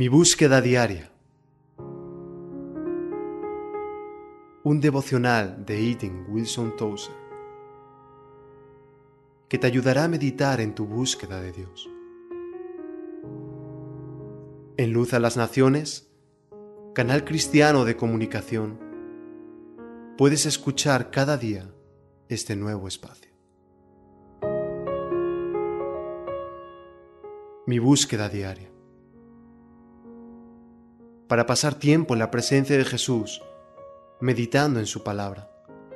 Mi búsqueda diaria. Un devocional de Eaton Wilson Tozer que te ayudará a meditar en tu búsqueda de Dios. En Luz a las Naciones, canal cristiano de comunicación, puedes escuchar cada día este nuevo espacio. Mi búsqueda diaria. Para pasar tiempo en la presencia de Jesús, meditando en su palabra.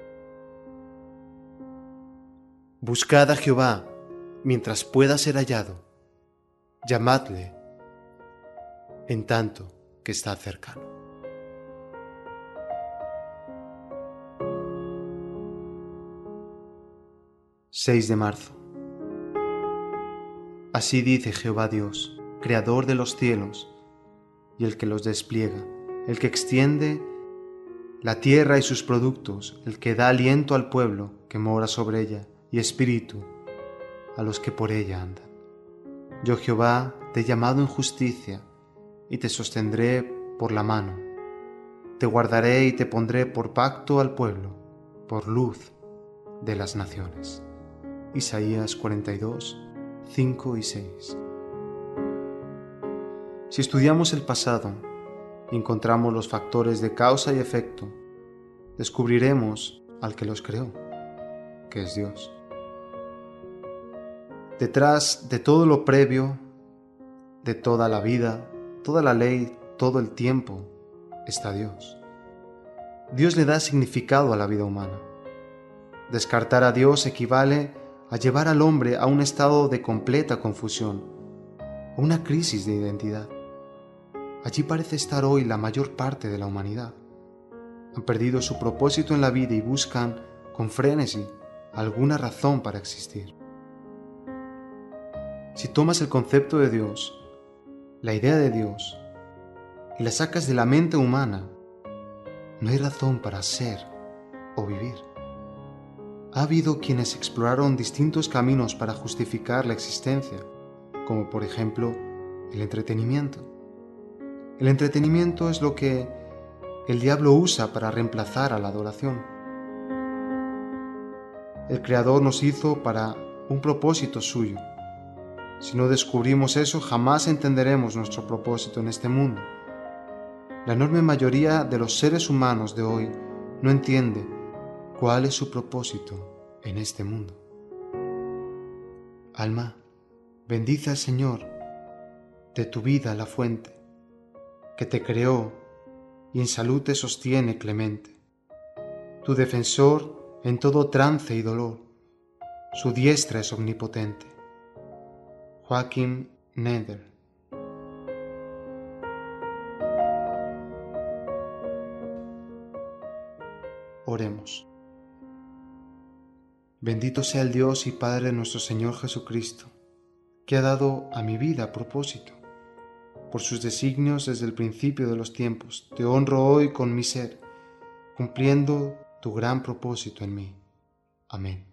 Buscad a Jehová mientras pueda ser hallado, llamadle en tanto que está cercano. «6 de marzo. Así dice Jehová Dios, Creador de los cielos, y el que los despliega, el que extiende la tierra y sus productos, el que da aliento al pueblo que mora sobre ella, y espíritu a los que por ella andan. Yo Jehová te he llamado en justicia, y te sostendré por la mano. Te guardaré y te pondré por pacto al pueblo, por luz de las naciones». Isaías 42, 5 y 6. Si estudiamos el pasado y encontramos los factores de causa y efecto, descubriremos al que los creó, que es Dios. Detrás de todo lo previo, de toda la vida, toda la ley, todo el tiempo, está Dios. Dios le da significado a la vida humana. Descartar a Dios equivale a llevar al hombre a un estado de completa confusión, a una crisis de identidad. Allí parece estar hoy la mayor parte de la humanidad. Han perdido su propósito en la vida y buscan, con frenesí, alguna razón para existir. Si tomas el concepto de Dios, la idea de Dios, y la sacas de la mente humana, no hay razón para ser o vivir. Ha habido quienes exploraron distintos caminos para justificar la existencia, como por ejemplo el entretenimiento. El entretenimiento es lo que el diablo usa para reemplazar a la adoración. El Creador nos hizo para un propósito suyo. Si no descubrimos eso, jamás entenderemos nuestro propósito en este mundo. La enorme mayoría de los seres humanos de hoy no entiende cuál es su propósito en este mundo. Alma, bendice al Señor, de tu vida la fuente, que te creó y en salud te sostiene clemente, tu defensor en todo trance y dolor, su diestra es omnipotente. Joachim Neder. Oremos. Bendito sea el Dios y Padre de nuestro Señor Jesucristo, que ha dado a mi vida propósito. Por sus designios desde el principio de los tiempos, te honro hoy con mi ser, cumpliendo tu gran propósito en mí. Amén.